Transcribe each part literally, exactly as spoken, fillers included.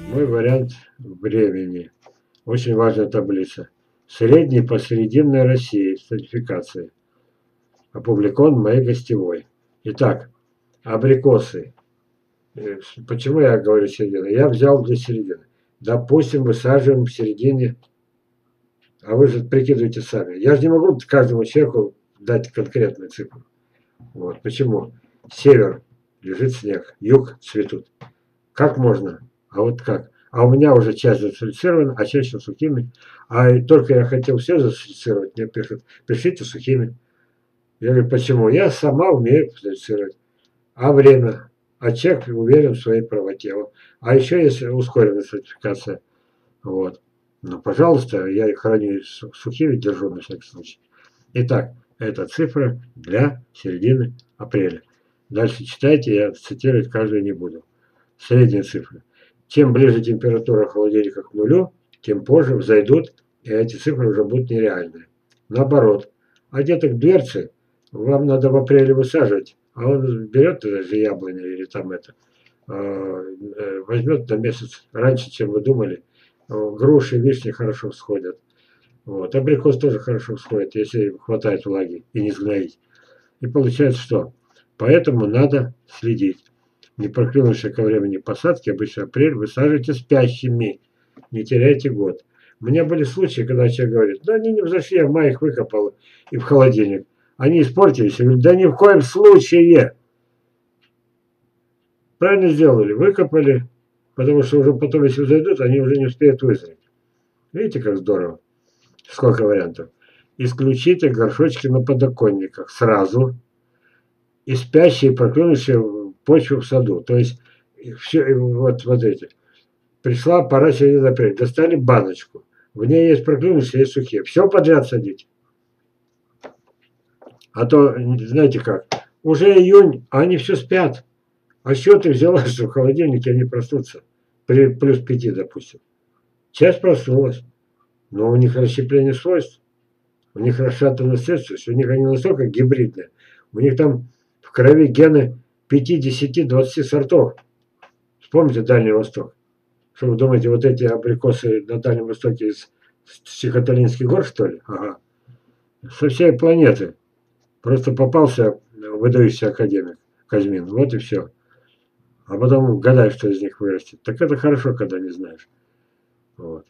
Мой вариант времени. Очень важная таблица. Средний по Срединной России стратификации. Опубликован в моей гостевой. Итак, абрикосы. Почему я говорю середина? Я взял для середины. Допустим, высаживаем в середине, а вы же прикидываете сами. Я же не могу каждому человеку дать конкретную цифру. Вот. Почему? Север лежит снег, юг цветут. Как можно? А вот как? А у меня уже часть засфальцирована, а часть еще сухими. А только я хотел все засфальцировать, мне пишут, пишите сухими. Я говорю, почему? Я сама умею фальсифицировать. А время? А человек уверен в своей правоте. А еще есть ускоренная сертификация. Вот. Ну, пожалуйста, я их храню сухими, держу на всякий случай. Итак, это цифра для середины апреля. Дальше читайте, я цитировать каждую не буду. Средние цифры. Чем ближе температура холодильника к нулю, тем позже взойдут, и эти цифры уже будут нереальные. Наоборот, а где-то к дверце вам надо в апреле высаживать, а он берет даже яблони или там это, возьмет на месяц раньше, чем вы думали. Груши, вишни хорошо всходят. Вот. Абрикос тоже хорошо всходит, если хватает влаги и не сгноить. И получается что? Поэтому надо следить. Не проклюнувшись ко времени посадки, обычно апрель, высаживайте спящими. Не теряйте год. У меня были случаи, когда человек говорит, да они не взошли, я в мае их выкопал и в холодильник. Они испортились. Я говорю, да ни в коем случае. Правильно сделали, выкопали, потому что уже потом, если зайдут, они уже не успеют вызреть. Видите, как здорово? Сколько вариантов. Исключите горшочки на подоконниках сразу. И спящие, проклюнувшие почву в саду. То есть, все, вот, вот эти. Пришла пора середины апреля. Достали баночку. В ней есть проклюнувшие, есть сухие. Все подряд садить. А то, знаете как, уже июнь, а они все спят. А что ты взяла, что в холодильнике они проснутся? При плюс пяти, допустим. Часть проснулась. Но у них расщепление свойств. У них расшатанная средство. У них они настолько гибридные. У них там в крови гены пяти, десяти, двадцати сортов. Вспомните Дальний Восток. Что вы думаете, вот эти абрикосы на Дальнем Востоке из Сихоталинских гор, что ли? Ага. Со всей планеты. Просто попался выдающийся академик Казьмин. Вот и все. А потом гадай, что из них вырастет. Так это хорошо, когда не знаешь. Вот.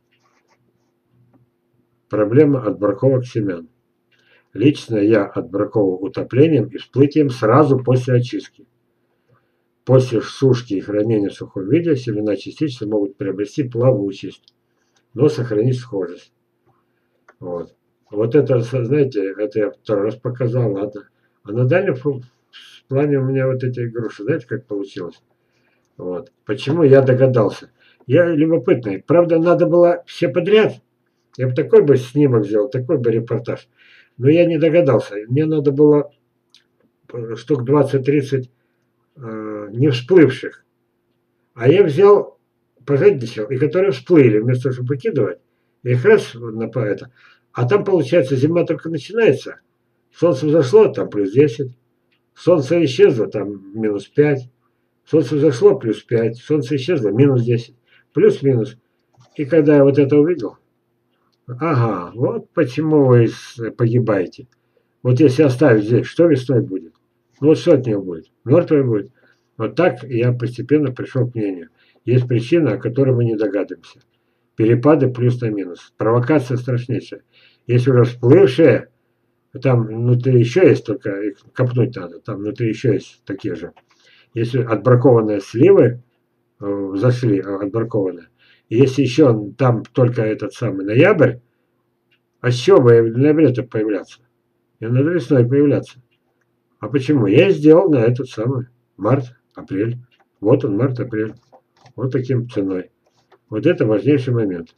Проблема отбраковок семян. Лично я отбраковываю утоплением и всплытием сразу после очистки. После сушки и хранения в сухом виде семена частично могут приобрести плавучесть, но сохранить схожесть. Вот. Вот это, знаете, это я второй раз показал, ладно. А на дальнем плане у меня вот эти груши, знаете, как получилось? Вот. Почему я догадался? Я любопытный. Правда, надо было все подряд. Я бы такой бы снимок сделал, такой бы репортаж. Но я не догадался. Мне надо было штук двадцать-тридцать э, не всплывших. А я взял, пожадничал, и которые всплыли, вместо того, чтобы выкидывать. Я их раз на это. А там, получается, зима только начинается. Солнце взошло, там плюс десять. Солнце исчезло, там минус пять. Солнце взошло, плюс пять. Солнце исчезло, минус десять. Плюс-минус. И когда я вот это увидел, ага, вот почему вы погибаете. Вот если оставить здесь, что весной будет? Ну вот что от нее будет? Мертвое будет. Вот так я постепенно пришел к мнению. Есть причина, о которой мы не догадываемся. Перепады плюс на минус. Провокация страшнейшая. Если уже всплывшие, там внутри еще есть, только их копнуть надо, там внутри еще есть такие же. Если отбракованные сливы э, зашли, отбракованные, и если еще там только этот самый ноябрь, а с чего бы в ноябре-то появляться? И надо весной появляться. А почему? Я сделал на этот самый март, апрель. Вот он, март-апрель. Вот таким ценой. Вот это важнейший момент.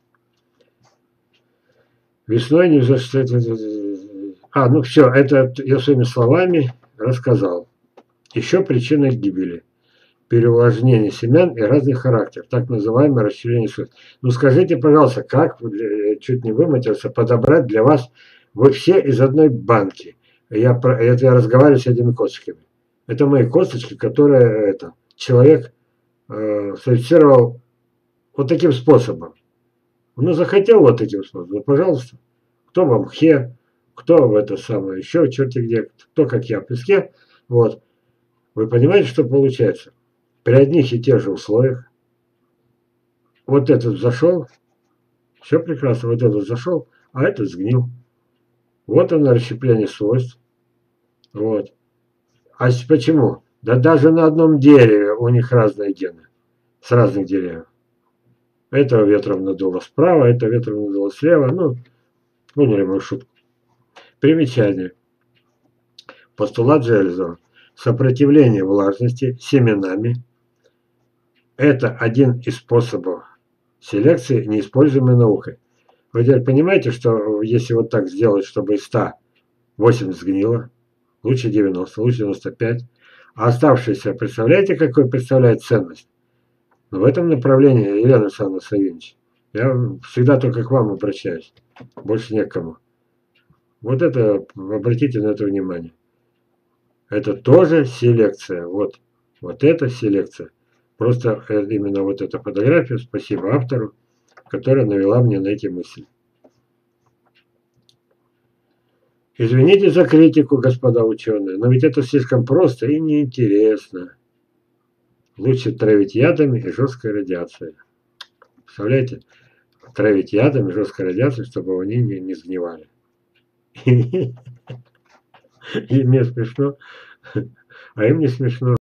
Весной не взошли. А, ну все, это я своими словами рассказал. Еще причина гибели. Переувлажнение семян и разный характер, так называемое расщепление свойств. Ну скажите, пожалуйста, как, чуть не выматерился, подобрать для вас, вы все из одной банки. Я, это я разговариваю с этими косточками. Это мои косточки, которые это, человек э, сертифицировал вот таким способом. Ну, захотел вот таким способом, пожалуйста. Кто в мхе, кто в это самое, еще черти где, кто как я в песке. Вот. Вы понимаете, что получается? При одних и тех же условиях. Вот этот зашел, все прекрасно, вот этот зашел, а этот сгнил. Вот оно расщепление свойств. Вот. А почему? Да даже на одном дереве у них разные гены. С разных деревьев. Этого ветром надуло справа, это ветром надуло слева. Ну, поняли мою шутку. Примечание. Постулат Джеральда. Сопротивление влажности семенами – это один из способов селекции, неиспользуемой наукой. Вы теперь понимаете, что если вот так сделать, чтобы из ста восемьдесят сгнило, лучше девяносто, лучше девяносто пять, а оставшиеся, представляете, какой представляет ценность? Но в этом направлении, Елена Александровна Савинич, я всегда только к вам обращаюсь, больше не к кому. Вот это, обратите на это внимание. Это тоже селекция. Вот, вот это селекция. Просто именно вот эта фотография, спасибо автору, которая навела мне на эти мысли. Извините за критику, господа ученые, но ведь это слишком просто и неинтересно. Лучше травить ядами и жесткой радиацией. Представляете? Травить ядами и жесткой радиацией, чтобы они не, не сгнивали. И мне смешно, а им не смешно.